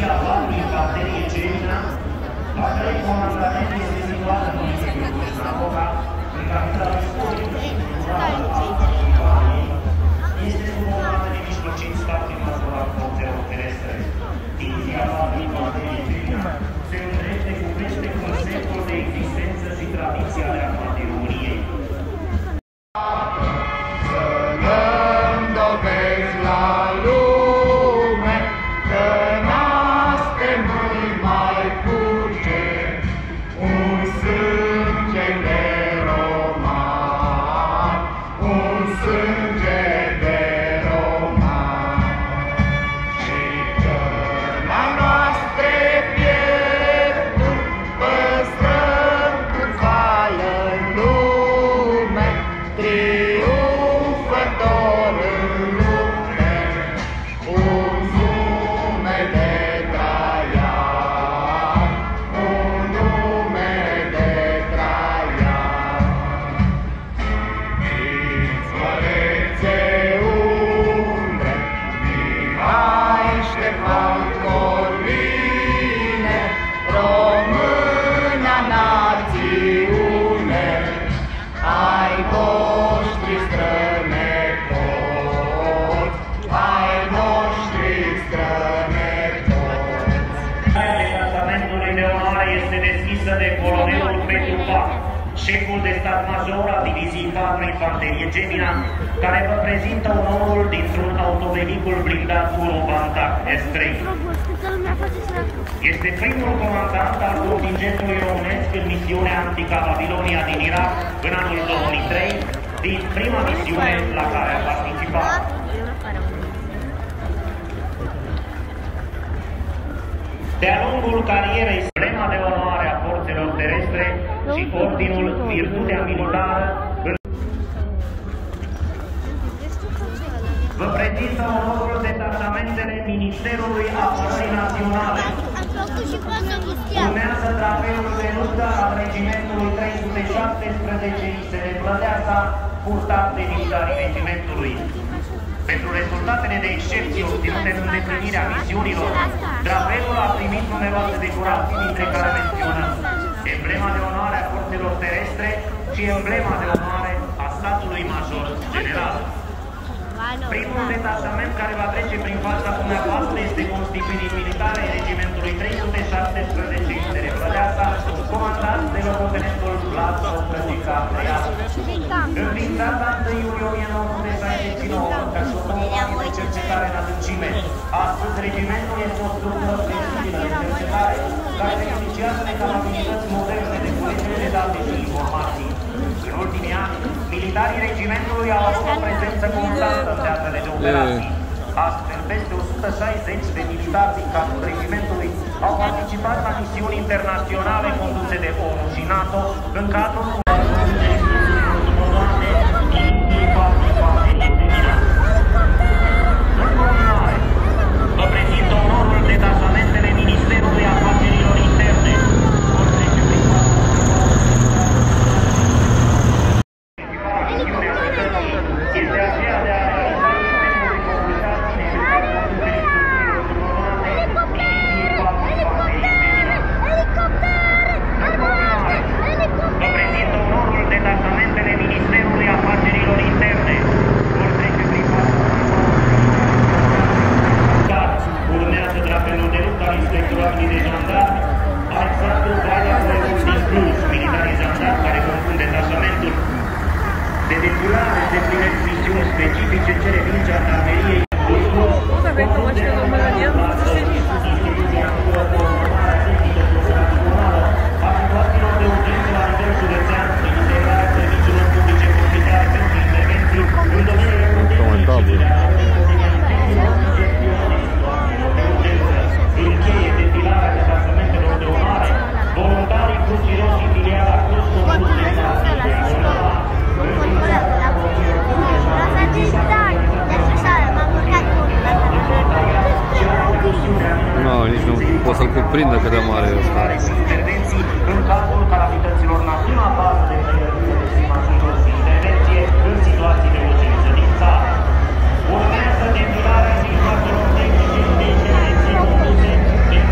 Divizia 4 Infanterie Gemina, la cărei comandament este situat în municipiul Cluj-Napoca, în capitala istorică și culturală a Lituaniei, este sub o mare de mijlocit stat din măsura forțelor terestre. Divizia 4 Infanterie Gemina se îndrepte cu peste conceptul de existență și tradiția de armatei României. Șeful de stat major al Diviziei 4 Infanterie Gemina, care vă prezintă onorul dintr-un autovehicul blindat Eurobantac S3. Este primul comandant al contingentului românesc în misiunea anticababilonia din Irak în anul 2003, din prima misiune la care a participat. De-a lungul carierei, emblema de onoare a forțelor terestre și ordinul Virtutea Militară vă prezintă onorul detașamentele Ministerului Apărării Naționale. Urmează trapeul de luptă al regimentului 317 ISR Plădeasa, purtat de militarii regimentului. Pentru rezultatele de excepție obținute în îndeplinirea misiunilor, drapelul a primit numeroase decorații, dintre care menționăm emblema de onoare a forțelor terestre și emblema de onoare a statului major general. Primul detașament care va trece prin fața dumneavoastră este constituirii militare regimentului 317 ISR Plădeasa, comandat de locotenentul Vlad Sofrăgica Andreea. Înființat la 1 iulie 1969 ca și o companie de cercetare în adâncime, astăzi regimentul este o structură flexibilă de cercetare care beneficiază de capabilități moderne de culegere de date și informații. În ultimii ani, militarii regimentului au avut o prezență constantă în teatrele de operații. Astfel, peste 160 de militari din cadrul regimentului au participat la misiuni internaționale conduse de ONU și NATO în cadrul vă prezint onorul detașamentele Ministerului Afacerilor Interne. Este aceea de a realiza sistemul de comunicații vă prezint onorul detașamentele Ministerului Afacerilor Interne. Urmează drapelul de luptă al inspectoratului de jandarmi, Alexandru Valea Coleul din Cluj, militarii jandarmi care compun detașamentul de depurare de plinesc misiuni specifice cele din jandarmeriei. Instituția coordonarea tehnico-profesională a situațiilor de urgență la nivel județean prin integrarea serviciilor publice comunitare pentru intervenții în domeniile puternice de încheie defilarea detașamentelor de onoare, voluntarii Crucii Roșii filiala Cluj compus de no, nici nu pot să-l cuprindă cât de mare e ăsta. Intervenții în cadrul calamităților naționale, bază de pregătire de primajilor și intervenție în situații de urgență din țară. Urmează defilarea mijloacelor tehnice de intervenție conduse de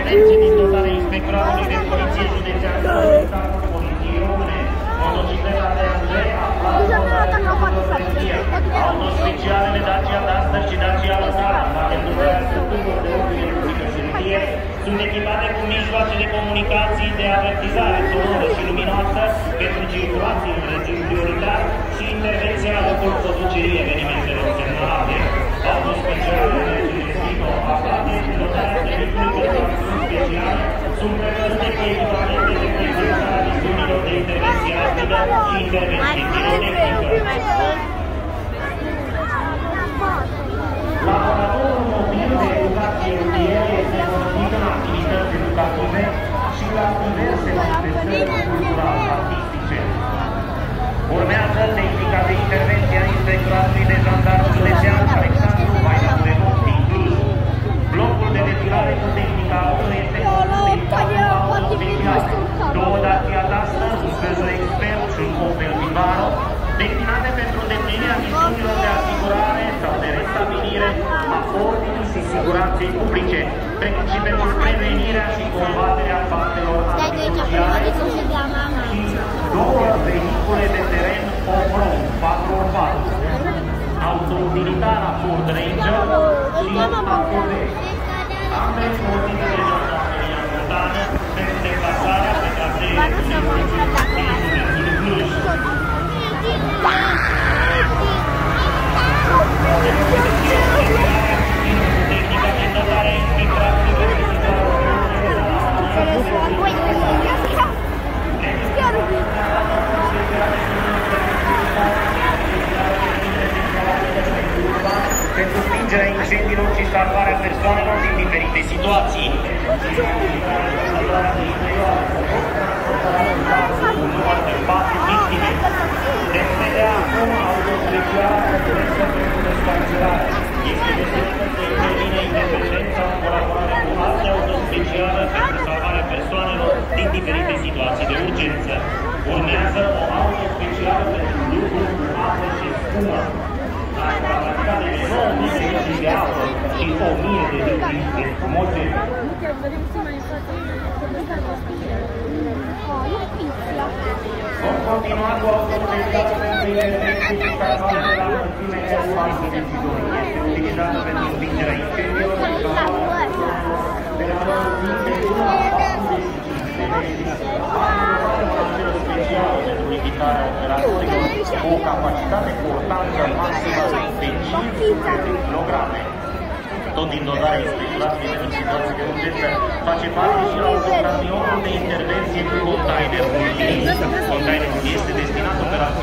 Intervenție din dotare Inspectoratului de Poliție Județeană, Comisarul Poliției Române, motocicleta de Andrei, auto specialele Dacia Duster și Dacia Logan, care durează structurilor de ordine publică și rutier, sunt echipate cu mijloace de comunicații de avertizare sonoră și luminoasă pentru circulație în regim prioritar și intervenția la locul producerii evenimentelor semnalate. Auto specialele Celestino, aflate în dotarea de vehicule de acțiuni speciale, sunt prevăzute cu echipamente de prezența misiunilor de intervenție rapidă și intervenție pirotehnică. Laboratorul mobil de educație rutieră este folosit în activități educative și la diverse manifestări cultural-artistice. Urmează tehnica de intervenție a Inspectoratului de Jandarmi Județean Alexandru Vainaturelov din Cluj. Blocul de defilare cu tehnica auto este compus din 4 auto speciale, 2 Dacia Duster, un Peugeot Expert și un Opel Vivaro, destinate pentru îndeplinirea misiunilor de asigurare sau de restabilire a ordinii și siguranței publice, precum și pentru prevenirea și combaterea faptelor antisociale și 2 vehicule de teren off-road 4x4, autoutilitară Ford Ranger și ATV, ambele folosite de Jandarmeria Montană pentru deplasarea pe trasee turistice din județul Cluj. Tehnica de dotare Inspectoratului de pentru stingerea incendiilor și salvarea persoanelor din diferite situații. Un număr de 4 victime. Veți vedea acum autostrăziarea pentru descarcerare. Este destinată să intervine independența în colaborare cu alte autospeciale pentru salvarea persoanelor din diferite situații de urgență. Urmează o autospecială pentru lucruri cu apă și spumă. Are capacitate de 9.000 de litri de apă și 1.000 de litri de spumogene. Vom continua cu autospecială pentru intervenție și salvare de la înălțime de spații de țidoni. Este utilizată pentru stingerea incendiilor și salvarea de la înălțime de 1 la 45 de metri. Mașină specială pentru limitarea operațiilor cu o capacitate portantă maximă de 500 de kg. Tot din dotarea Inspectoratului pentru situații de urgență face parte și la autocamionul de intervenție cu containerul. Containerul este destinat operației